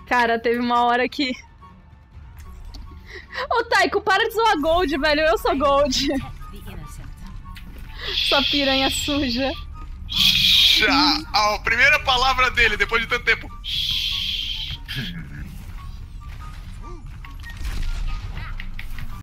Cara, teve uma hora que... Ô, Taiko, para de zoar Gold, velho. Eu sou Gold. Sua piranha suja. A primeira palavra dele, depois de tanto tempo.